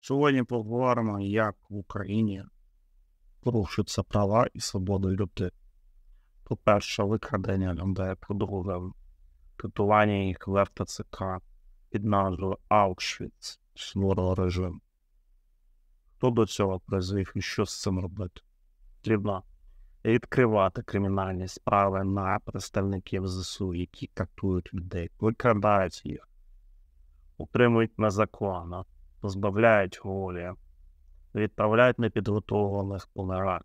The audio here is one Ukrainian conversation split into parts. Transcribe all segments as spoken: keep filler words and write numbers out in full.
Сьогодні поговоримо, як в Україні порушуються права і свободи людей. По-перше, викрадення людей, по-друге, катування їх в ер те це ка під назвою Аушвіц, суворого режиму. Хто до цього призвів і що з цим робити? Потрібно відкривати кримінальні справи на представників зе се у, які катують людей, викрадають їх, утримують незаконно, позбавляють волі, відправляють непідготовлених помирати.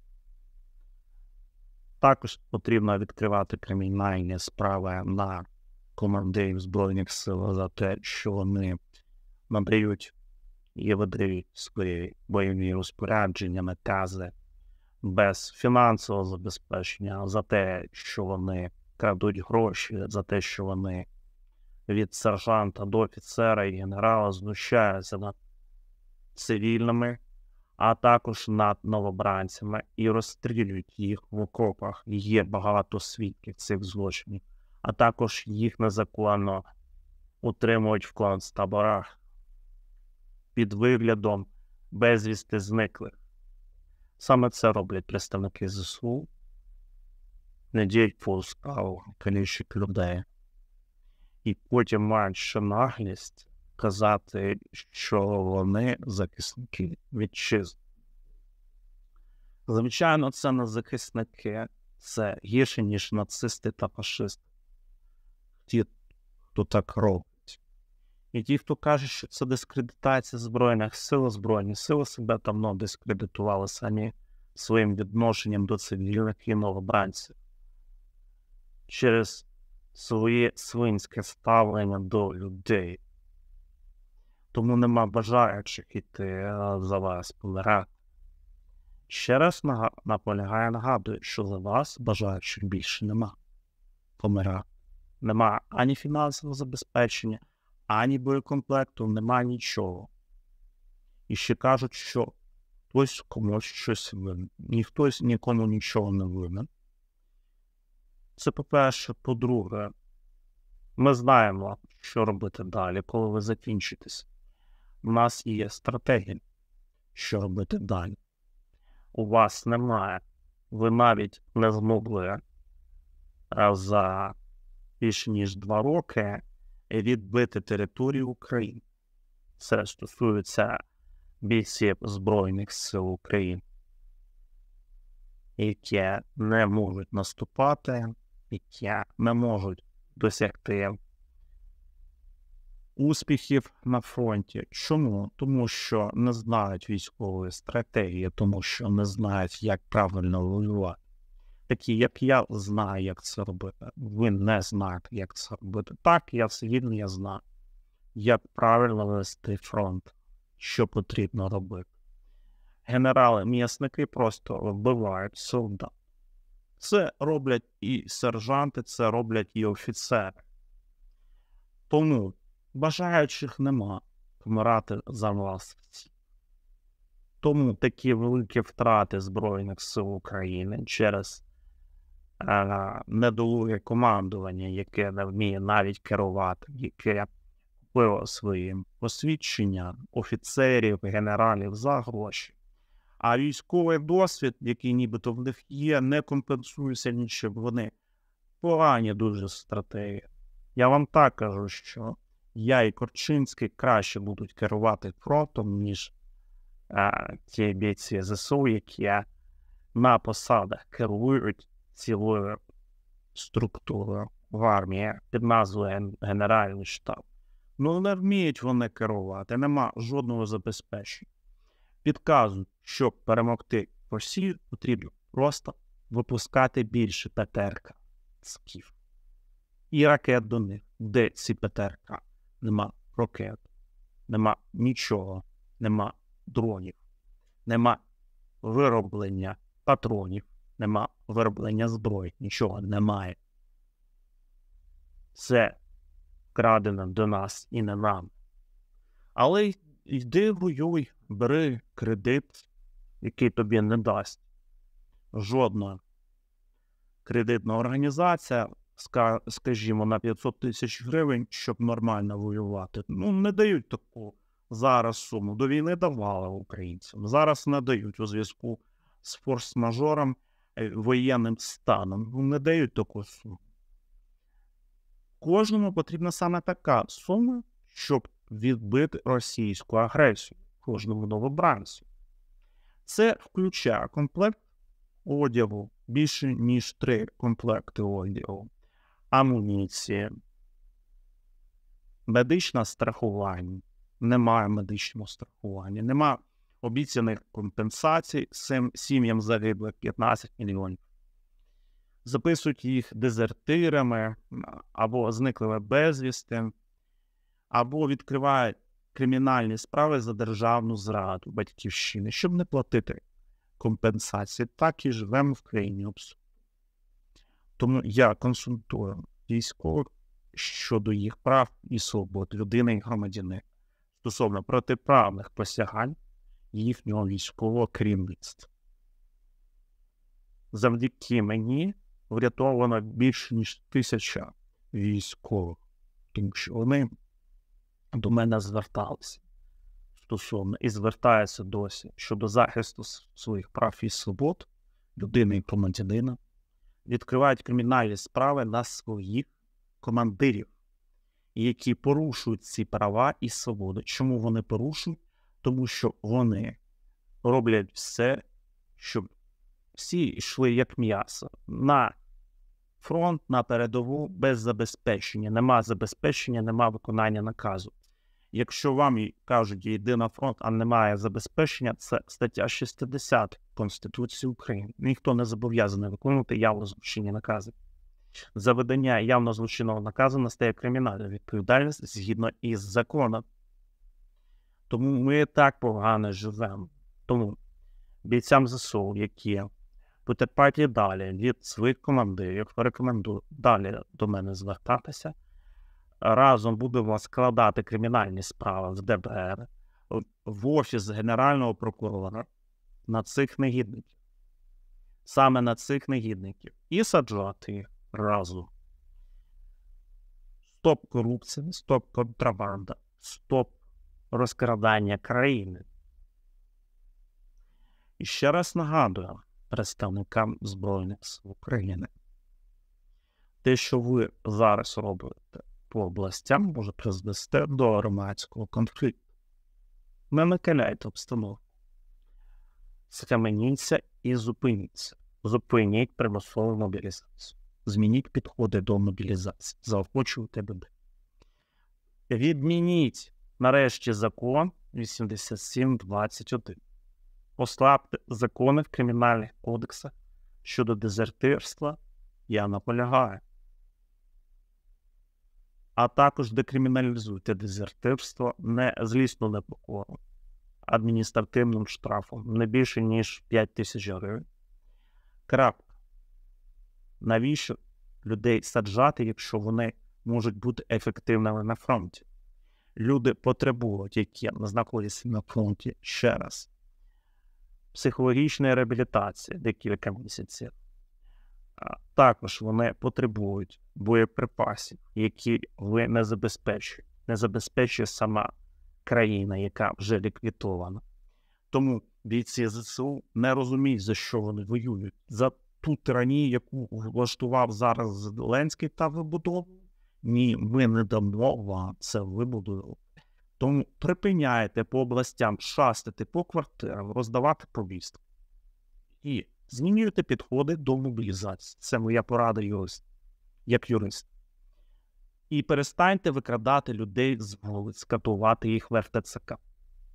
Також потрібно відкривати кримінальні справи на командирів Збройних сил за те, що вони надають і видають свої бойові розпорядження, накази без фінансового забезпечення, за те, що вони крадуть гроші, за те, що вони від сержанта до офіцера і генерала знущаються над цивільними, а також над новобранцями і розстрілюють їх в окопах. Є багато свідків цих злочинів, а також їх незаконно утримують в концтаборах під виглядом безвісти зниклих. Саме це роблять представники зе се у, не діють по справу, калічать людей. І потім мають ще наглість казати, що вони захисники вітчизни. Звичайно, це не захисники, це гірше, ніж нацисти та фашисти. Ті, хто так робить. І ті, хто каже, що це дискредитація Збройних сил, Збройні сили себе давно дискредитували самі своїм відношенням до цивільних і новобранців. Через своє свинське ставлення до людей. Тому нема бажаючих іти за вас помирати. Ще раз наполягаю, нагадую, що за вас бажаючих більше нема помирати. Нема ані фінансового забезпечення, ані боєкомплекту, нема нічого. І ще кажуть, що хтось комусь щось винен. Ніхто нікому нічого не винен. Це по-перше. По-друге, ми знаємо, що робити далі, коли ви закінчитесь. У нас є стратегія, що робити далі. У вас немає. Ви навіть не змогли за більше ніж два роки відбити територію України. Це стосується бійців Збройних сил України, які не можуть наступати, які не можуть досягти успіхів на фронті. Чому? Тому що не знають військової стратегії, тому що не знають, як правильно воювати. Такі, як я, знаю, як це робити. Ви не знаєте, як це робити. Так, я цивільний, я знаю, як правильно вести фронт, що потрібно робити. Генерали-м'ясники просто вбивають солдат. Це роблять і сержанти, це роблять і офіцери. Тому бажаючих нема помирати за вас. Тому такі великі втрати Збройних сил України через е, недолуге командування, яке не вміє навіть керувати, яке купило свої посвідчення офіцерів, генералів за гроші. А військовий досвід, який нібито в них є, не компенсується нічим. Вони погані дуже стратегії. Я вам так кажу, що я і Корчинський краще будуть керувати фронтом, ніж а, ті бійці зе се у, які на посадах керують цілою структурою в армії під назвою Генеральний штаб. Ну, не вміють вони керувати, нема жодного забезпечення. Підказують, щоб перемогти Росію, потрібно просто випускати більше пе те ер ка скіф. І ракет до них. Де ці пе те ер ка? Нема ракет, нема нічого, нема дронів, нема вироблення патронів, нема вироблення зброї, нічого немає. Це крадено до нас і не нам. Але йди воюй, бери кредит, який тобі не дасть жодна кредитна організація, скажімо, на п'ятсот тисяч гривень, щоб нормально воювати. Ну, не дають таку зараз суму до війни давали українцям, зараз не дають у зв'язку з форс-мажором, е, воєнним станом. Ну, не дають таку суму. Кожному потрібна саме така сума, щоб відбити російську агресію. Кожному новобранцю. Це включає комплект одягу, більше ніж три комплекти одягу, амуніції, медичне страхування. Немає медичного страхування, немає обіцяних компенсацій сім- сім'ям загиблих п'ятнадцять мільйонів. Записують їх дезертирами або зниклими безвісти, або відкривають кримінальні справи за державну зраду батьківщини, щоб не платити компенсації. Так і живемо в країні абсурду. Тому я консультую військових щодо їх прав і свобод людини і громадянина стосовно протиправних посягань їхнього військового керівництва. Завдяки мені врятовано більше ніж тисяча військових, тому що вони до мене зверталися стосовно і звертаються досі щодо захисту своїх прав і свобод людини і громадянина, відкривають кримінальні справи на своїх командирів, які порушують ці права і свободи. Чому вони порушують? Тому що вони роблять все, щоб всі йшли як м'ясо на фронт, на передову, без забезпечення. Нема забезпечення, нема виконання наказу. Якщо вам і кажуть, йди на фронт, а немає забезпечення, це стаття шістдесят Конституції України. Ніхто не зобов'язаний виконувати явно злочинні накази. За видання явно злочинного наказу настає кримінальна відповідальність згідно із законом. Тому ми так погано живемо. Тому бійцям ЗСУ, які потерпають і далі від своїх командирів, рекомендую далі до мене звертатися. Разом будемо складати кримінальні справи в Де Бе Ер, в Офіс Генерального прокурора на цих негідників. Саме на цих негідників. І саджати їх разом. Стоп корупція, стоп контрабанда, стоп розкрадання країни. І ще раз нагадую представникам Збройних сил України. Те, що ви зараз робите по областям, може призвести до громадського конфлікту. Не накаляйте обстановку. Схаменіться і зупиніться. Зупиніть примусову мобілізацію. Змініть підходи до мобілізації. Заохочуйте людей. Відмініть нарешті закон вісімдесят сім двадцять один. Послабте закони в кримінальних кодексах щодо дезертирства. Я наполягаю. А також декриміналізуйте дезертирство не злісну непокору адміністративним штрафом не більше, ніж п'ять тисяч гривень. Крапка. Навіщо людей саджати, якщо вони можуть бути ефективними на фронті? Люди потребують, які знаходяться на фронті, ще раз, психологічної реабілітації декілька місяців. А також вони потребують боєприпасів, які ви не забезпечуєте. Не забезпечує сама країна, яка вже ліквідована. Тому бійці ЗСУ не розуміють, за що вони воюють. За ту тиранію, яку влаштував зараз Зеленський та вибудовує. Ні, ми не дамо вам це вибудовувати. Тому припиняйте по областям шастати по квартирам, роздавати повістки. І змінюйте підходи до мобілізації. Це моя порада юрист, як юрист. І перестаньте викрадати людей з вулиць, катувати їх в Еф Те Це Ка.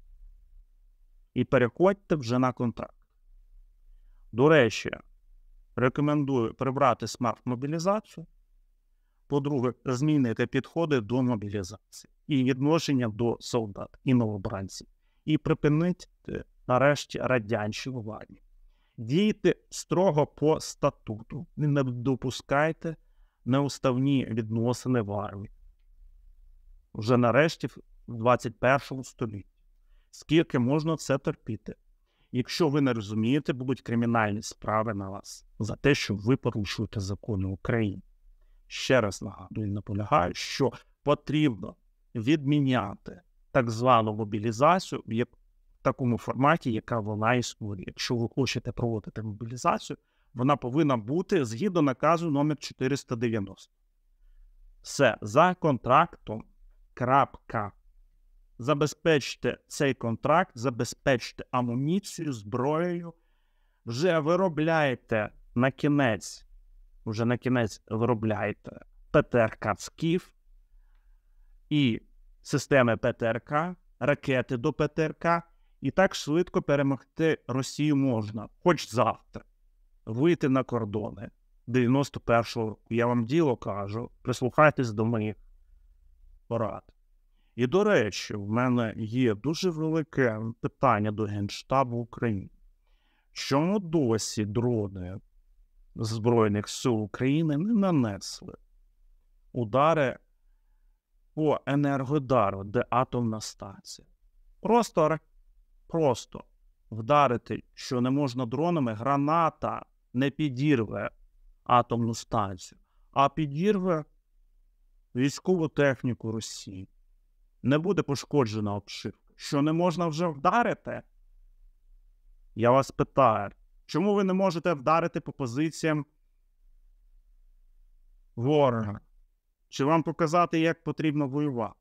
І переходьте вже на контракт. До речі, рекомендую прибрати смарт-мобілізацію. По-друге, змінити підходи до мобілізації і відношення до солдат і новобранців. І припинити, нарешті, радянщину в армії. Дійте строго по статуту. Не допускайте неуставні відносини в армії. Вже нарешті в двадцять першому столітті. Скільки можна це терпіти? Якщо ви не розумієте, будуть кримінальні справи на вас за те, що ви порушуєте закони України. Ще раз нагадую і наполягаю, що потрібно відміняти так звану мобілізацію в такому форматі, яка вона існує. Якщо ви хочете проводити мобілізацію, вона повинна бути згідно наказу номер чотириста дев'яносто. Все, за контрактом, крапка. Забезпечте цей контракт, забезпечте амуніцію, зброєю, вже виробляєте на кінець, вже на кінець виробляєте ПТРК «Скіф» і системи ПТРК, ракети до ПТРК, і так швидко перемогти Росію можна, хоч завтра, вийти на кордони дев'яносто першого року. Я вам діло кажу, прислухайтесь до моїх порад. І, до речі, в мене є дуже велике питання до Генштабу України. Чому досі дрони Збройних сил України не нанесли удари по Енергодару, де атомна станція? Просто, просто вдарити, що не можна дронами, граната не підірве атомну станцію, а підірве військову техніку Росії. Не буде пошкоджена обшивка. Що не можна вже вдарити? Я вас питаю, чому ви не можете вдарити по позиціям ворога? Чи вам показати, як потрібно воювати?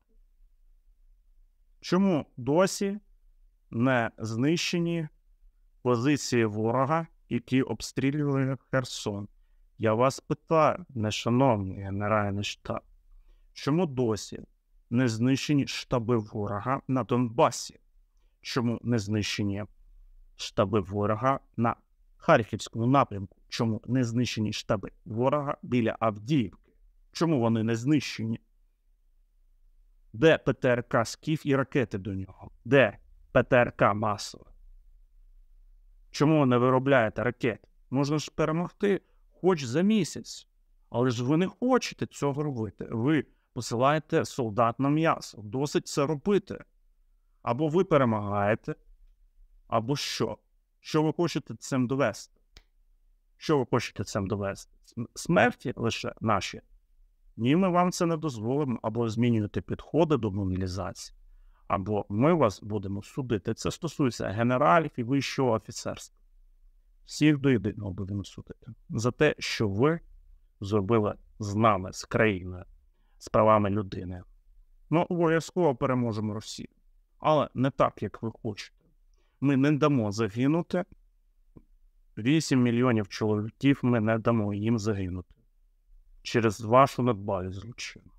Чому досі не знищені позиції ворога, які обстрілювали Херсон? Я вас питаю, нешановний Генеральний штаб, чому досі не знищені штаби ворога на Донбасі? Чому не знищені штаби ворога на Харківському напрямку? Чому не знищені штаби ворога біля Авдіївки? Чому вони не знищені? Де ПТРК «Скіф» і ракети до нього? Де ПТРК масове? Чому не виробляєте ракети? Можна ж перемогти хоч за місяць. Але ж ви не хочете цього робити. Ви посилаєте солдат на м'ясо. Досить це робити. Або ви перемагаєте, або що? Що ви хочете цим довести? Що ви хочете цим довести? Смерті лише наші? Ні, ми вам це не дозволимо. Або змінюєте підходи до мобілізації, або ми вас будемо судити. Це стосується генералів і вищого офіцерства. Всіх до єдиного будемо судити. За те, що ви зробили з нами, з країною, з правами людини. Ну, обов'язково переможемо Росію. Але не так, як ви хочете. Ми не дамо загинути. вісім мільйонів чоловіків ми не дамо їм загинути. Через вашу недбалість, злочину.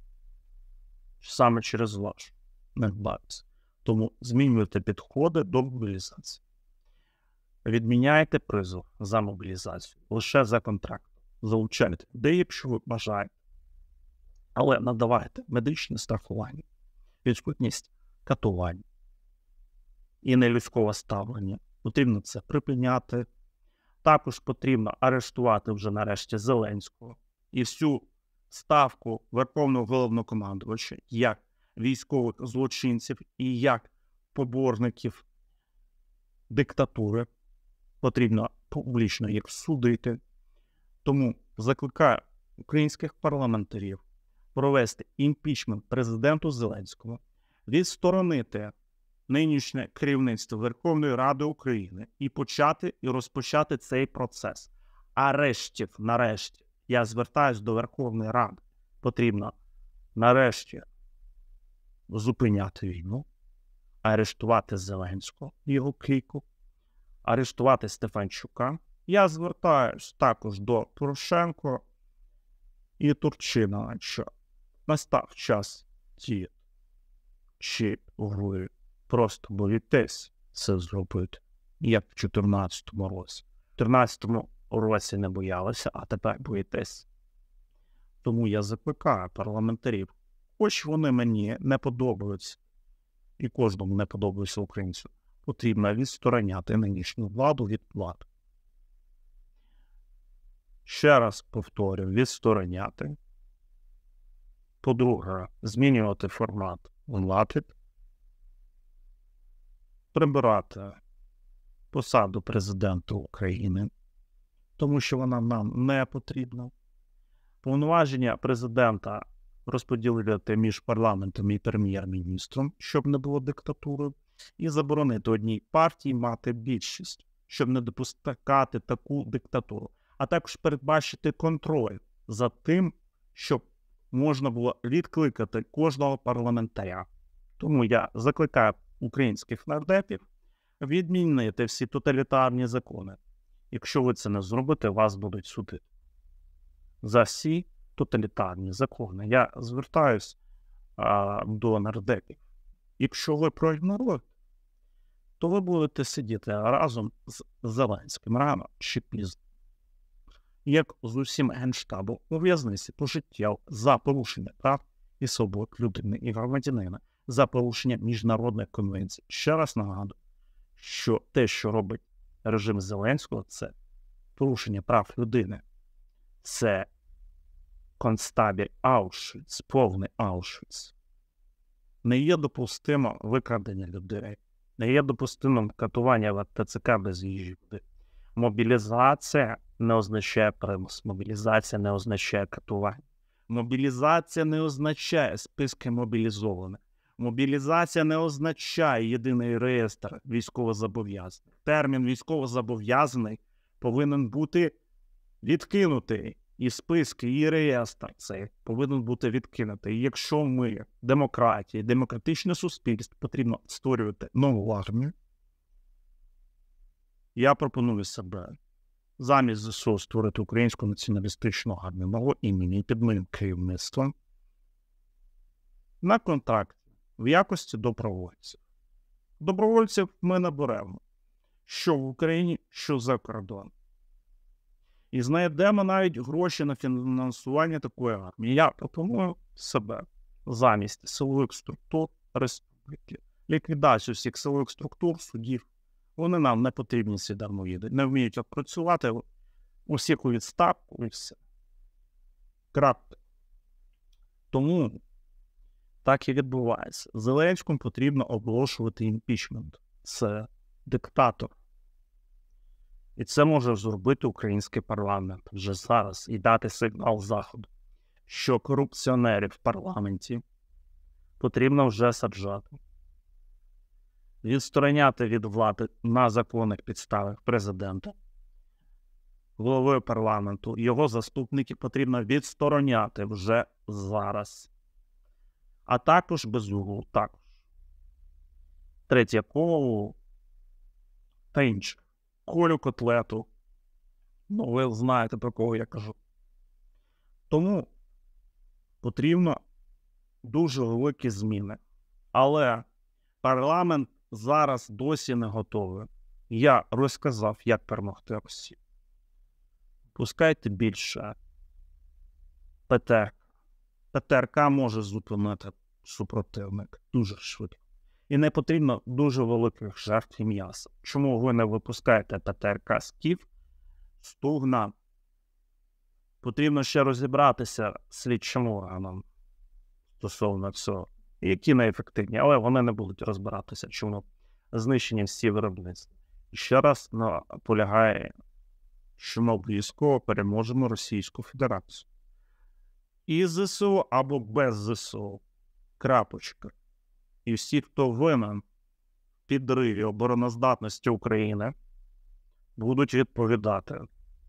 Саме через вашу недбалість. Тому змінюйте підходи до мобілізації. Відміняйте призов за мобілізацію. Лише за контракт. Залучайте людей, якщо ви бажаєте. Але надавайте медичне страхування, відсутність катувань і нелюдського ставлення. Потрібно це припиняти. Також потрібно арештувати вже нарешті Зеленського і всю ставку Верховного Головнокомандувача як військових злочинців і як поборників диктатури. Потрібно публічно їх судити. Тому закликаю українських парламентарів провести імпічмент президенту Зеленського, відсторонити нинішнє керівництво Верховної Ради України і почати і розпочати цей процес арештів. Нарешті, я звертаюсь до Верховної Ради, потрібно нарешті зупиняти війну, арештувати Зеленського, його кліку, арештувати Стефанчука. Я звертаюсь також до Порошенка і Турчина, що настав час діяти. Чи ви просто боїтесь це зробити, як в чотирнадцятому році? В чотирнадцятому році не боялися, а тепер боїтесь. Тому я закликаю парламентарів, хоч вони мені не подобаються, і кожному не подобається українцю, потрібно відстороняти нинішню владу від влади. Ще раз повторюю, відстороняти. По-друге, змінювати формат влади, прибирати посаду президента України, тому що вона нам не потрібна. Повноваження президента розподілити між парламентом і прем'єр-міністром, щоб не було диктатури, і заборонити одній партії мати більшість, щоб не допускати таку диктатуру, а також передбачити контроль за тим, щоб можна було відкликати кожного парламентаря. Тому я закликаю українських нардепів відмінити всі тоталітарні закони. Якщо ви це не зробите, вас будуть судити за всі тоталітарні закони. Я звертаюсь а, до нардепів. Якщо ви проігноруєте, то ви будете сидіти разом з Зеленським рано чи пізно, як з усім Генштабом у в'язниці пожиттєво за порушення прав і свобод людини і громадянина, за порушення міжнародних конвенцій. Ще раз нагадую, що те, що робить режим Зеленського, це порушення прав людини. Це концтабір Аушвіц, повний Аушвіц. Не є допустимо викрадення людей, не є допустимим катування в ТЦК без їжі. Мобілізація не означає примус, мобілізація не означає катування. Мобілізація не означає списки мобілізованих. Мобілізація не означає єдиний реєстр військовозобов'язаних. Термін військовозобов'язаний повинен бути відкинутий. І списки, і реєстр цей повинен бути відкинутий. І якщо ми, демократія, демократичне суспільство, потрібно створювати нову армію, я пропоную себе замість ЗСУ створити українську націоналістичну армію мого імені під моїм керівництвом на контракті в якості добровольців. Добровольців ми наберемо, що в Україні, що за кордоном. І знайдемо навіть гроші на фінансування такої армії. Я пропоную себе замість силових структур республіки, ліквідацію всіх силових структур, судів. Вони нам не потрібні, ці дармоїди. Не вміють працювати, усіх у відставку і все. Крапка. Тому так і відбувається. Зеленському потрібно оголошувати імпічмент. Це диктатор. І це може зробити український парламент вже зараз і дати сигнал Заходу, що корупціонерів в парламенті потрібно вже саджати, відстороняти від влади на законних підставах президента, голови парламенту, його заступників потрібно відстороняти вже зараз, а також Безуглу також, Третьякову та інших. Колю Котлету. Ну, ви знаєте, про кого я кажу. Тому потрібно дуже великі зміни. Але парламент зараз досі не готовий. Я розказав, як перемогти Росію. Пускайте більше ПТРК. ПТРК може зупинити супротивник дуже швидко. І не потрібно дуже великих жертв і м'яса. Чому ви не випускаєте ПТРК з КІВ, Стугна? Потрібно ще розібратися слідчим органам стосовно цього. Які найефективні, але вони не будуть розбиратися, чому знищені всі виробництва. І ще раз наполягає, що ми обов'язково переможемо Російську Федерацію. І ЗСУ або без ЗСУ. Крапочка. І всі, хто винен в підриві обороноздатності України, будуть відповідати.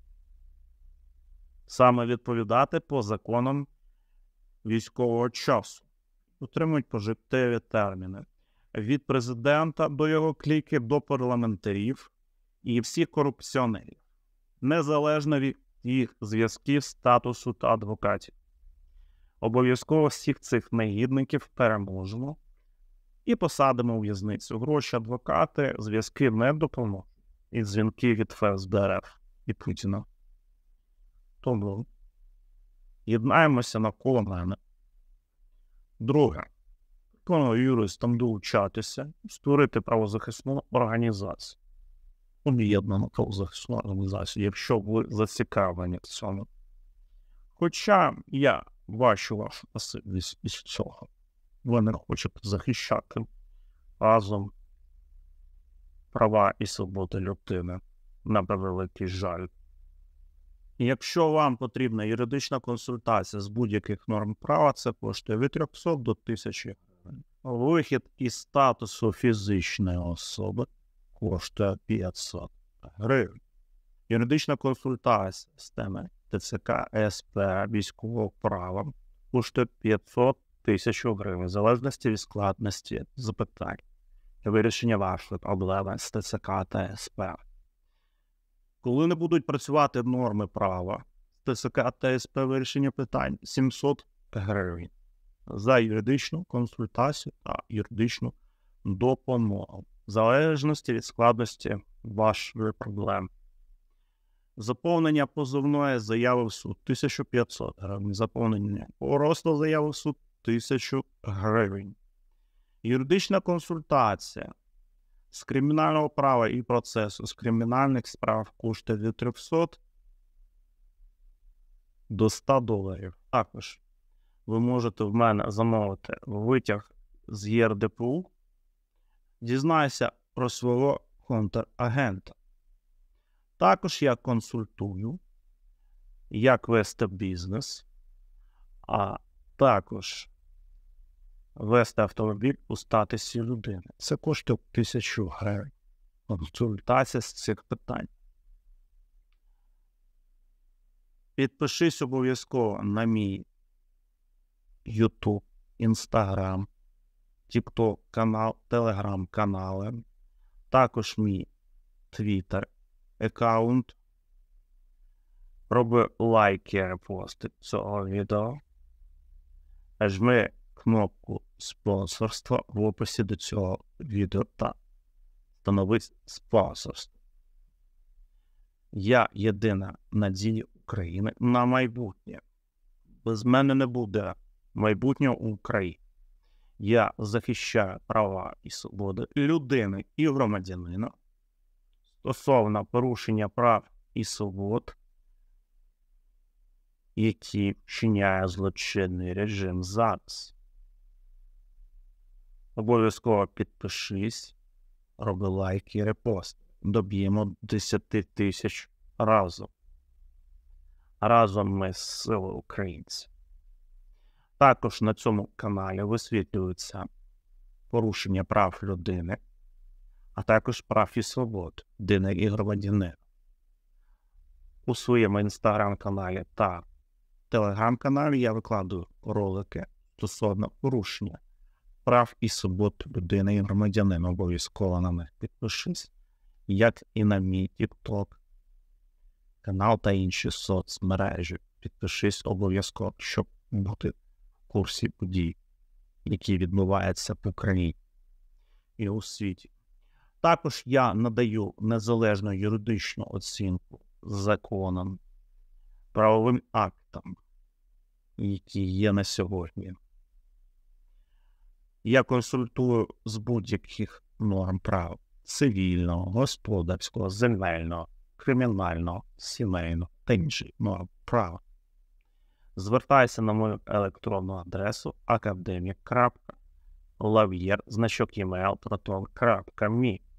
Саме відповідати по законам військового часу. Отримують пожиттєві терміни. Від президента до його кліки, до парламентарів і всіх корупціонерів. Незалежно від їх зв'язків, статусу та адвокатів. Обов'язково всіх цих негідників переможемо і посадимо у в'язницю. Гроші, адвокати, зв'язки не допоможуть. І дзвінки від ФСБ і Путіна. Тому єднаємося навколо мене. Друге. Пропоную юристам долучатися, створити правозахисну організацію. Об'єднану правозахисну організацію, якщо ви зацікавлені в цьому. Хоча я бачу вашу пасивність із цього. Ви не хочете захищати разом права і свободи людини, на превеликий жаль. Якщо вам потрібна юридична консультація з будь-яких норм права, це коштує від трьохсот до тисячі гривень. Вихід із статусу фізичної особи коштує п'ятсот гривень. Юридична консультація з теми ТЦК, СП, військового права коштує п'ятсот тисяч гривень, в залежності від складності запитань для вирішення вашої проблеми з ТЦК та СП. Коли не будуть працювати норми права з ТЦК та СП, вирішення питань сімсот гривень за юридичну консультацію та юридичну допомогу, в залежності від складності вашої проблеми. Заповнення позовної заяви в суд – тисяча п'ятсот гривень. Заповнення просто заяви в суд – тисяча гривень. Юридична консультація з кримінального права і процесу з кримінальних справ коштує від трьохсот до ста доларів. Також ви можете в мене замовити витяг з ЄРДПУ. Дізнайся про свого контрагента. Також я консультую, як вести бізнес, а також вести автомобіль у статусі людини. Це коштує тисячу гривень. Консультація з цих питань. Підпишись обов'язково на мій YouTube, Instagram, TikTok канал, Telegram канали, також мій Twitter аккаунт. Роби лайки, репости цього відео. Жми кнопку спонсорства в описі до цього відео та становись спонсорство. Я єдина надія України на майбутнє. Без мене не буде майбутнього України. Я захищаю права і свободи людини і громадянина стосовно порушення прав і свобод, які вчиняє злочинний режим зараз. Обов'язково підпишись, роби лайки і репости. Доб'ємо десять тисяч разом. Разом ми сила українців. Також на цьому каналі висвітлюються порушення прав людини, а також прав і свобод людини і громадянина. У своєму інстаграм-каналі та телеграм-каналі я викладаю ролики стосовно порушення прав і свобод людини і громадянина. Обов'язково на них підпишись, як і на мій TikTok канал та інші соцмережі. Підпишись обов'язково, щоб бути в курсі подій, які відбуваються в Україні і у світі. Також я надаю незалежну юридичну оцінку законам, правовим актам, які є на сьогодні. Я консультую з будь-яких норм права: цивільного, господарського, земельного, кримінального, сімейного та інших норм права. Звертайся на мою електронну адресу академік крапка лав'єр, значок email, proton.me.